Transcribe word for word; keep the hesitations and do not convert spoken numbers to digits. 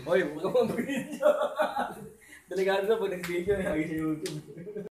Hoy, huwag ka mag-video. Delikado na pag nag-video, lagi sa YouTube.